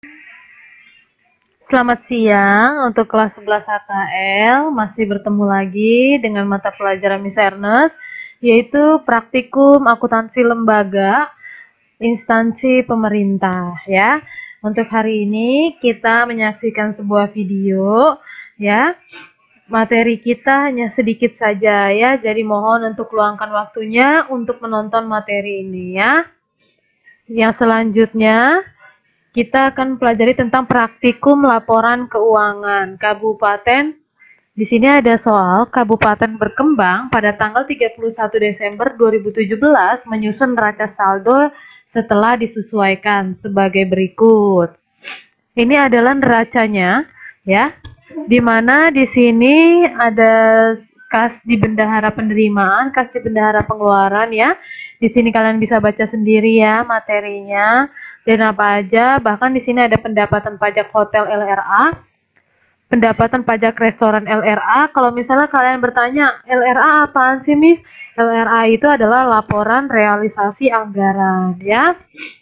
Selamat siang untuk kelas 11 HKL, masih bertemu lagi dengan mata pelajaran Miss Ernest, yaitu praktikum akuntansi lembaga instansi pemerintah ya. Untuk hari ini kita menyaksikan sebuah video ya. Materi kita hanya sedikit saja ya, jadi mohon untuk luangkan waktunya untuk menonton materi ini ya. Yang selanjutnya kita akan pelajari tentang praktikum laporan keuangan Kabupaten. Di sini ada soal Kabupaten berkembang pada tanggal 31 Desember 2017 menyusun neraca saldo setelah disesuaikan sebagai berikut. Ini adalah neracanya ya. Di mana di sini ada kas di bendahara penerimaan, kas di bendahara pengeluaran ya. Di sini kalian bisa baca sendiri ya materinya dan apa aja. Bahkan di sini ada pendapatan pajak hotel LRA, pendapatan pajak restoran LRA. Kalau misalnya kalian bertanya, LRA apaan sih, Miss? LRA itu adalah laporan realisasi anggaran ya.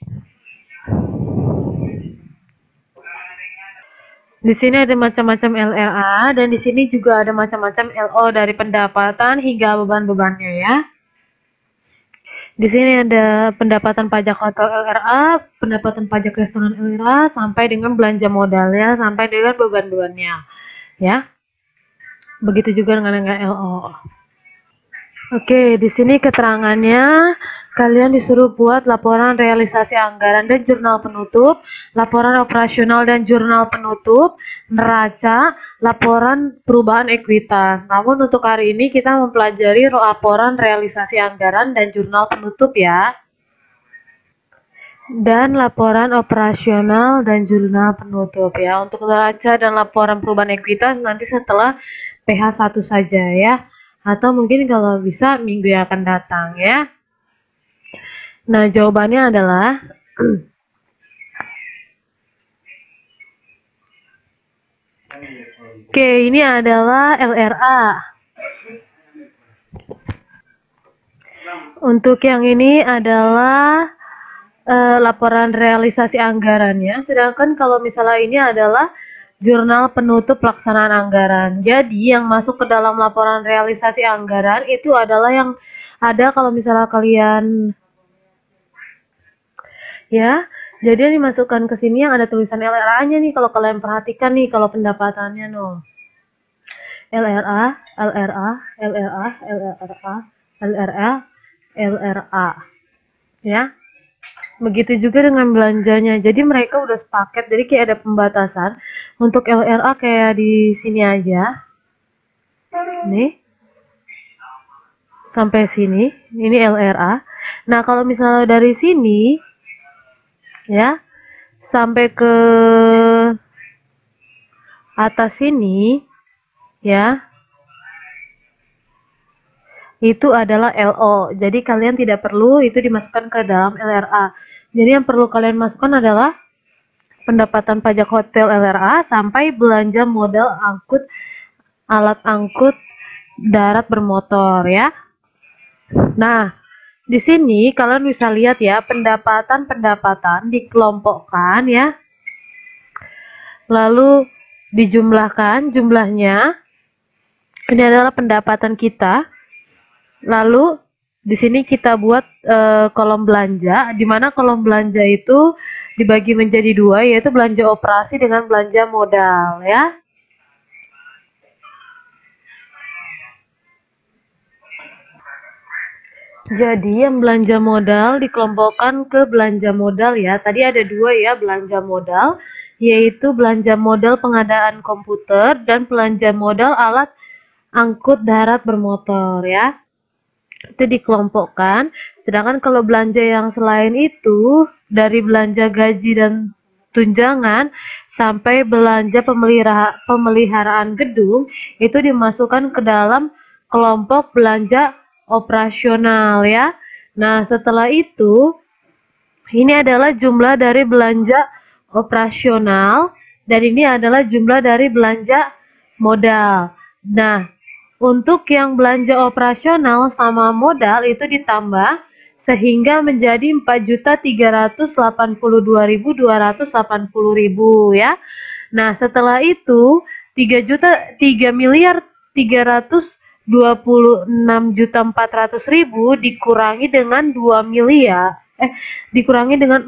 Di sini ada macam-macam LRA dan di sini juga ada macam-macam LO dari pendapatan hingga beban-bebannya ya. Di sini ada pendapatan pajak hotel LRA, pendapatan pajak restoran LRA, sampai dengan belanja modalnya, sampai dengan beban-bebannya ya. Begitu juga dengan LO. Oke, di sini keterangannya kalian disuruh buat laporan realisasi anggaran dan jurnal penutup, laporan operasional dan jurnal penutup, neraca, laporan perubahan ekuitas. Namun untuk hari ini kita mempelajari laporan realisasi anggaran dan jurnal penutup ya. Dan laporan operasional dan jurnal penutup ya. Untuk neraca dan laporan perubahan ekuitas nanti setelah PH1 saja ya. Atau mungkin kalau bisa minggu yang akan datang ya. Nah, jawabannya adalah oke, ini adalah LRA. Untuk yang ini adalah laporan realisasi anggarannya. Sedangkan kalau misalnya ini adalah jurnal penutup pelaksanaan anggaran. Jadi yang masuk ke dalam laporan realisasi anggaran itu adalah yang ada kalau misalnya kalian ya, jadi yang dimasukkan ke sini yang ada tulisan LRA-nya nih kalau kalian perhatikan nih kalau pendapatannya no. LRA, LRA, LRA, LRA, LRA, LRA. Ya. Begitu juga dengan belanjanya. Jadi mereka udah sepaket. Jadi kayak ada pembatasan. Untuk LRA kayak di sini aja. Nih. Sampai sini. Ini LRA. Nah, kalau misalnya dari sini ya sampai ke atas sini ya. Itu adalah LO. Jadi kalian tidak perlu itu dimasukkan ke dalam LRA. Jadi yang perlu kalian masukkan adalah pendapatan pajak hotel LRA sampai belanja modal angkut alat angkut darat bermotor ya. Nah, di sini kalian bisa lihat ya pendapatan dikelompokkan ya. Lalu dijumlahkan jumlahnya. Ini adalah pendapatan kita. Lalu di sini kita buat kolom belanja, di mana kolom belanja itu dibagi menjadi dua, yaitu belanja operasi dengan belanja modal ya. Jadi yang belanja modal dikelompokkan ke belanja modal ya. Tadi ada dua ya belanja modal, yaitu belanja modal pengadaan komputer dan belanja modal alat angkut darat bermotor ya. Itu dikelompokkan. Sedangkan kalau belanja yang selain itu dari belanja gaji dan tunjangan sampai belanja pemeliharaan gedung itu dimasukkan ke dalam kelompok belanja operasional ya. Nah, setelah itu ini adalah jumlah dari belanja operasional dan ini adalah jumlah dari belanja modal. Nah, untuk yang belanja operasional sama modal itu ditambah sehingga menjadi 4.382.280.000 ya. Nah, setelah itu 3.326.400.000 dikurangi dengan 2 miliar dikurangi dengan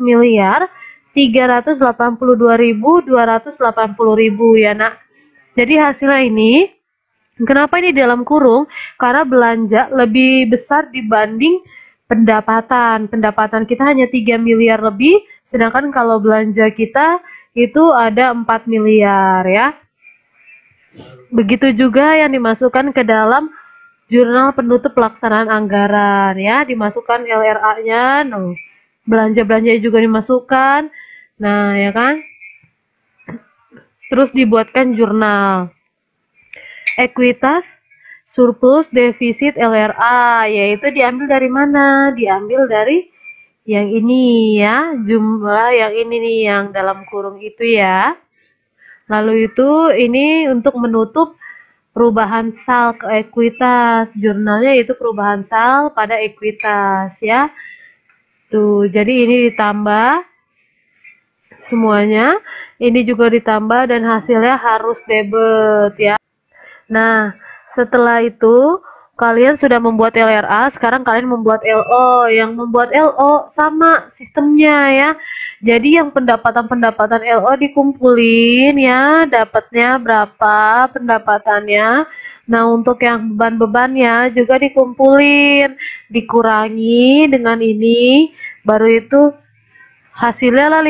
4.382.280.000 ya nak. Jadi hasilnya ini, kenapa ini dalam kurung? Karena belanja lebih besar dibanding pendapatan. Pendapatan kita hanya 3 miliar lebih, sedangkan kalau belanja kita itu ada 4 miliar ya. Begitu juga yang dimasukkan ke dalam jurnal penutup pelaksanaan anggaran ya, dimasukkan LRA-nya, no. Belanja-belanja juga dimasukkan. Nah, ya kan? Terus dibuatkan jurnal. Ekuitas surplus defisit LRA, yaitu diambil dari mana? Diambil dari yang ini ya, jumlah yang ini nih yang dalam kurung itu ya. Lalu itu ini untuk menutup perubahan sal ke ekuitas. Jurnalnya itu perubahan sal pada ekuitas ya. Tuh, jadi ini ditambah semuanya. Ini juga ditambah dan hasilnya harus debit ya. Nah, setelah itu kalian sudah membuat LRA, sekarang kalian membuat LO. Yang membuat LO sama sistemnya ya. Jadi yang pendapatan LO dikumpulin ya, dapatnya berapa pendapatannya. Nah, untuk yang beban-bebannya juga dikumpulin, dikurangi dengan ini, baru itu hasilnya lah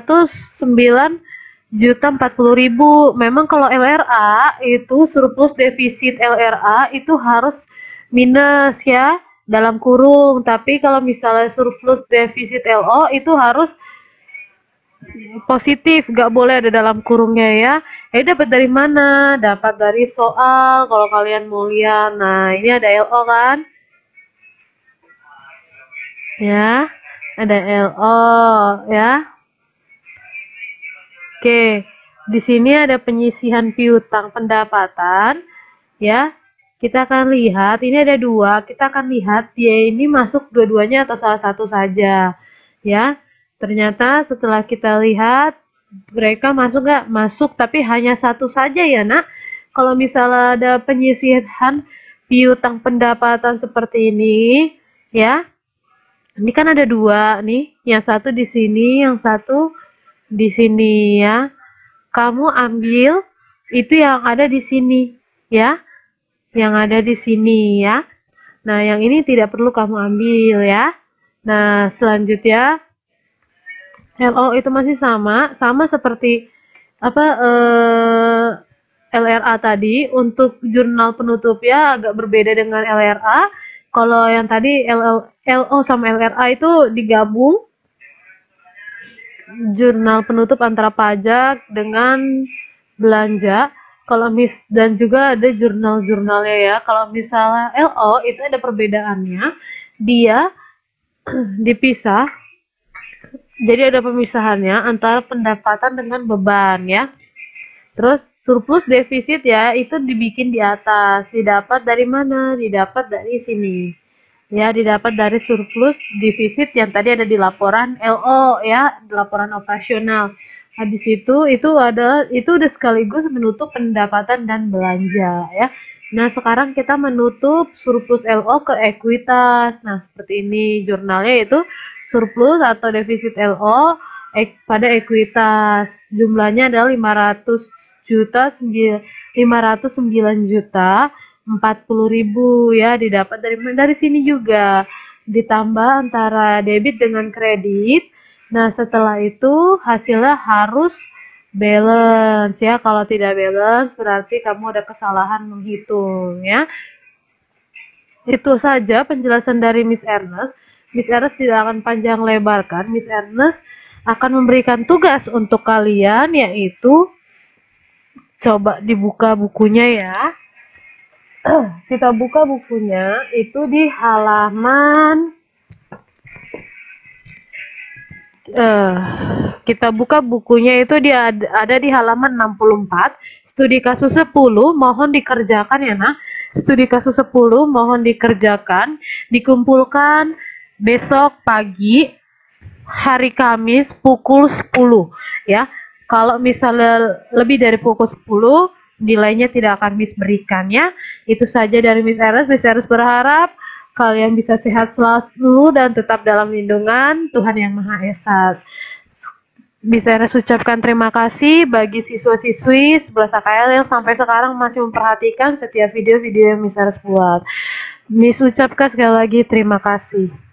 509.040.000. Memang kalau LRA itu surplus defisit LRA itu harus minus ya dalam kurung, tapi kalau misalnya surplus defisit LO itu harus positif, nggak boleh ada dalam kurungnya ya. Dapat dari mana? Dapat dari soal kalau kalian mau lihat. Nah, ini ada LO kan ya, ada LO ya. Oke, di sini ada penyisihan piutang pendapatan ya. Kita akan lihat, ini ada dua, kita akan lihat dia ini masuk dua-duanya atau salah satu saja ya. Ternyata setelah kita lihat mereka masuk nggak? Masuk, tapi hanya satu saja ya nak. Kalau misalnya ada penyisihan piutang pendapatan seperti ini ya, ini kan ada dua nih, yang satu di sini, yang satu di sini ya. Kamu ambil itu yang ada di sini ya, yang ada di sini ya. Nah, yang ini tidak perlu kamu ambil ya. Nah, selanjutnya LO itu masih sama seperti apa LRA tadi. Untuk jurnal penutup ya agak berbeda dengan LRA. Kalau yang tadi LO sama LRA itu digabung, jurnal penutup antara pajak dengan belanja. Kalau dan juga ada jurnal-jurnalnya ya. Kalau misalnya LO itu ada perbedaannya, dia dipisah. Jadi ada pemisahannya antara pendapatan dengan beban ya. Terus surplus defisit ya, itu dibikin di atas. Didapat dari mana? Didapat dari sini. Ya, didapat dari surplus defisit yang tadi ada di laporan LO ya, di laporan operasional. Habis itu udah sekaligus menutup pendapatan dan belanja ya. Nah, sekarang kita menutup surplus LO ke ekuitas. Nah, seperti ini jurnalnya itu surplus atau defisit LO pada ekuitas. Jumlahnya adalah 509.040.000 ya, didapat dari sini juga. Ditambah antara debit dengan kredit. Nah, setelah itu hasilnya harus balance ya. Kalau tidak balance berarti kamu ada kesalahan menghitung ya. Itu saja penjelasan dari Miss Ernest. Miss Ernest tidak akan panjang lebarkan. Miss Ernest akan memberikan tugas untuk kalian, yaitu coba dibuka bukunya ya. Kita buka bukunya itu di halaman kita buka bukunya itu dia ada di halaman 64. Studi kasus 10 mohon dikerjakan ya nak. Studi kasus 10 mohon dikerjakan, dikumpulkan besok pagi hari Kamis pukul 10 ya. Kalau misalnya lebih dari pukul 10, nilainya tidak akan Miss berikan ya. Itu saja dari Miss Eres. Miss Eres berharap kalian bisa sehat selalu dan tetap dalam lindungan Tuhan Yang Maha Esa. Miss Eres ucapkan terima kasih bagi siswa-siswi 11 AKL yang sampai sekarang masih memperhatikan setiap video-video yang Miss Eres buat. Miss ucapkan sekali lagi terima kasih.